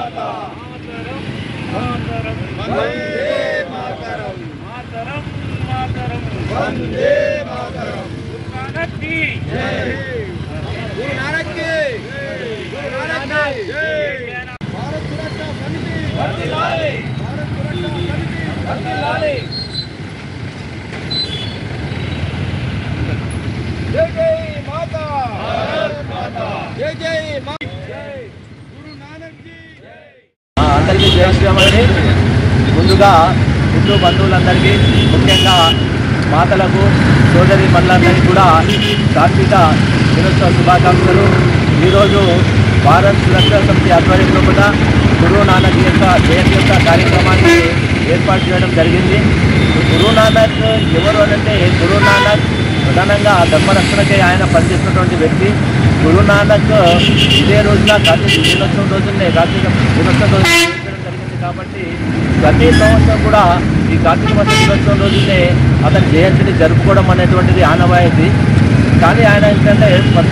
అందరికీ జై శ్రీరామ్ అండి. ముందుగా హిందూ బంధువులందరికీ, ముఖ్యంగా మాతలకు, సోదరి మనులందరికీ కూడా కార్తీక దినోత్సవ శుభాకాంక్షలు. ఈరోజు భారత్ సురక్షా సమితి ఆధ్వర్యంలో కూడా గురు నానక్ యొక్క జయంతి యొక్క కార్యక్రమాన్ని ఏర్పాటు చేయడం జరిగింది. గురు నానక్ ఎవరు అంటే, గురు నానక్ ప్రధానంగా ధర్మరక్షణకై ఆయన పనిచేసినటువంటి వ్యక్తి. గురు నానక్ ఇదే రోజున కార్తీక దినోత్సవం రోజునే కార్తీక దినోత్సవం రోజు జరిగింది కాబట్టి ప్రతి సంవత్సరం కూడా ఈ కార్తీక మాస దినోత్సవం రోజునే అతని జయంతిని జరుపుకోవడం అనేటువంటిది ఆనవాయితీ. కానీ ఆయన ఏంటంటే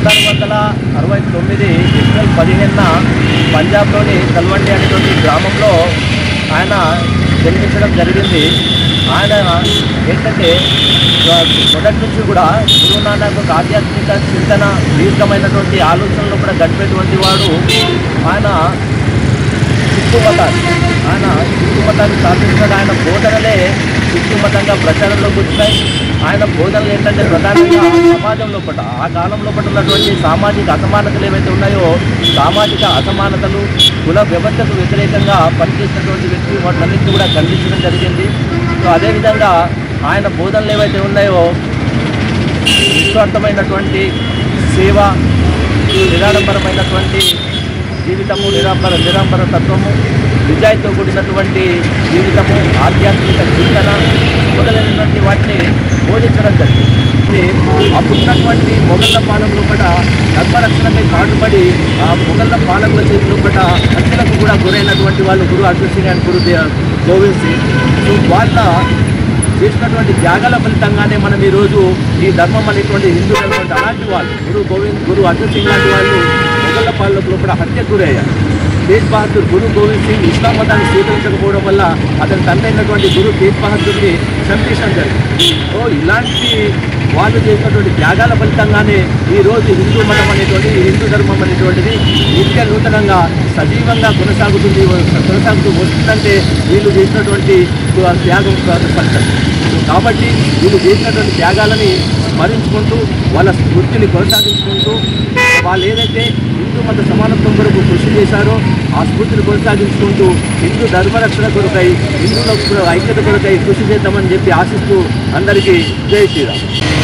1469 ఏప్రిల్ 15న పంజాబ్లోని తల్వండి అనేటువంటి గ్రామంలో ఆయన జన్మించడం జరిగింది. ఆయన ఏంటంటే మొదటి నుంచి కూడా గురు నానక్ ఒక ఆధ్యాత్మిక చింతన, దీర్ఘమైనటువంటి ఆలోచనలు కూడా గడిపేటువంటి వాడు. ఆయన సిక్కు మతాన్ని స్థాపించాడు. ఆయన బోధనలే సిక్కు మతంగా ప్రచారంలోకి వచ్చినాయి. ఆయన బోధనలు ఏంటంటే ప్రధానంగా సమాజం లోపల, ఆ కాలం లోపల ఉన్నటువంటి సామాజిక అసమానతలు ఏవైతే ఉన్నాయో, సామాజిక అసమానతలు, కుల వ్యవస్థకు వ్యతిరేకంగా పనిచేసినటువంటి వ్యక్తి వాటినన్నింటినీ కూడా ఖండించడం జరిగింది. సో అదేవిధంగా ఆయన బోధనలు ఏవైతే ఉన్నాయో, నిస్వార్థమైనటువంటి సేవ, నిరాడంబరమైనటువంటి జీవితము, నిరాంబర తత్వము, నిజాయితీతో కూడినటువంటి జీవితము, ఆధ్యాత్మిక చింతన మొదలైనటువంటి వాటిని బోధించడం జరిగింది. అప్పుడున్నటువంటి మొఘళ్ళ పాలకులు కూడా ధర్మరక్షణపై పాటుపడి ఆ మొఘళ్ళ పాలకుల చేతులు కూడా హత్యలకు కూడా గురైనటువంటి వాళ్ళు గురు అర్జున్ సింగ్ అండ్ గురు గోవింద్ సింగ్. సో వాళ్ళ చేసినటువంటి త్యాగాల ఫలితంగానే మనం ఈరోజు ఈ ధర్మం అనేటువంటి హిందూ ధర్మం అలాంటి వాళ్ళు గురు అర్జున్ సింగ్ లాంటి వాళ్ళు మొఘళ్ళ పాలకులు కూడా హత్యకు గురయ్యారు. తేజ్ బహదూర్ గురు గోవింద్ సింగ్ ఇస్లాం మతాన్ని స్వీకరించకపోవడం వల్ల అతని తండ్రి అయినటువంటి గురు తేజ్ బహదూర్ని చంపేయడం జరిగింది. సో ఇలాంటి వాళ్ళు చేసినటువంటి త్యాగాల ఫలితంగానే ఈరోజు హిందూ మతం అనేటువంటి, హిందూ ధర్మం అనేటువంటిది నిత్య నూతనంగా సజీవంగా కొనసాగుతూ వస్తుందంటే వీళ్ళు చేసినటువంటి త్యాగం ఫలితం. కాబట్టి వీళ్ళు చేసినటువంటి త్యాగాలని స్మరించుకుంటూ, వాళ్ళ స్ఫూర్తిని కొనసాగించుకుంటూ, వాళ్ళు ఏదైతే హిందూ మత సమానత్వం కొరకు కృషి చేశారో ఆ స్ఫూర్తిని కొనసాగించుకుంటూ హిందూ ధర్మరక్షణ కొరకై, హిందువుల ఐక్యత కొరకై కృషి చేద్దామని చెప్పి ఆశిస్తూ అందరికీ జై శ్రీరామ్.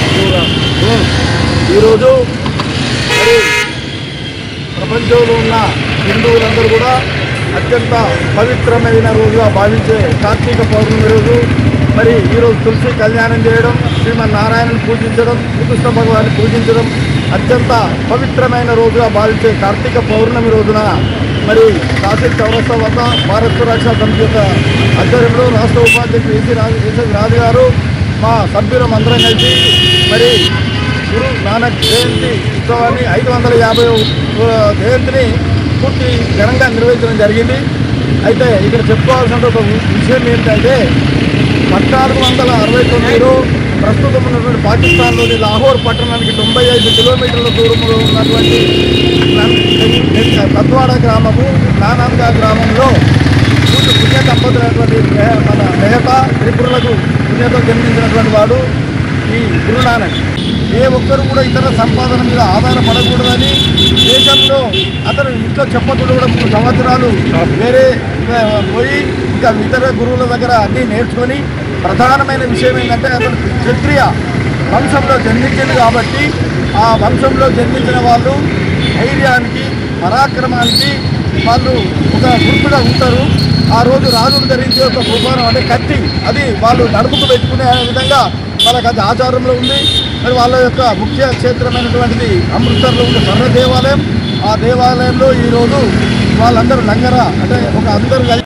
ఈరోజు మరి ప్రపంచంలో ఉన్న హిందువులందరూ కూడా అత్యంత పవిత్రమైన రోజుగా భావించే కార్తీక పౌర్ణమి రోజు. మరి ఈరోజు తులసి కళ్యాణం చేయడం, శ్రీమన్నారాయణను పూజించడం, శ్రీకృష్ణ భగవాన్ని పూజించడం అత్యంత పవిత్రమైన రోజుగా భావించే కార్తీక పౌర్ణమి రోజున మరి తహసీల్ చౌరస్తా వద్ద భారత్ సురక్షా సమితి యొక్క ఆధ్వర్యంలో రాష్ట్ర ఉపాధ్యక్షుడు ఏసీ రాజు గారు, మా సభ్యులం అందరం కలిసి మరి గురు నానక్ జయంతి ఉత్సవాన్ని 550వ జయంతిని పూర్తి ఘనంగా నిర్వహించడం జరిగింది. అయితే ఇక్కడ చెప్పుకోవాల్సిన ఒక విషయం ఏంటంటే 1469లో ప్రస్తుతం ఉన్నటువంటి పాకిస్తాన్లోని లాహోర్ పట్టణానికి 95 కిలోమీటర్ల దూరంలో ఉన్నటువంటి కత్వాడ గ్రామము, నానాన్గా గ్రామంలో పుణ్య దంపతులైనటువంటి మన మెహతా త్రిపురలకు పుణ్యతో జన్మించినటువంటి వాడు ఈ గురు నానక్. ఏ ఒక్కరు కూడా ఇతర సంపాదన మీద ఆధారపడకూడదని దేశంలో అతను ఇంట్లో చెప్పకుండా కూడా 3 సంవత్సరాలు వేరే పోయి ఇంకా ఇతర గురువుల దగ్గర అన్నీ నేర్చుకొని, ప్రధానమైన విషయం ఏంటంటే అతను క్షత్రియ వంశంలో జన్మించింది కాబట్టి ఆ వంశంలో జన్మించిన వాళ్ళు ధైర్యానికి, పరాక్రమానికి వాళ్ళు ఒక గుర్తుగా ఉంటారు. ఆ రోజు రాజులు ధరించే ఒక ఉపహారం అంటే కత్తి, అది వాళ్ళు నడుపుకు పెట్టుకునే విధంగా వాళ్ళకి అది ఆచారంలో ఉంది. మరి వాళ్ళ యొక్క ముఖ్య క్షేత్రమైనటువంటిది అమృత్సర్లో ఉన్న స్వర్ణ దేవాలయం. ఆ దేవాలయంలో ఈరోజు వాళ్ళందరూ లంగర అంటే ఒక అందరూ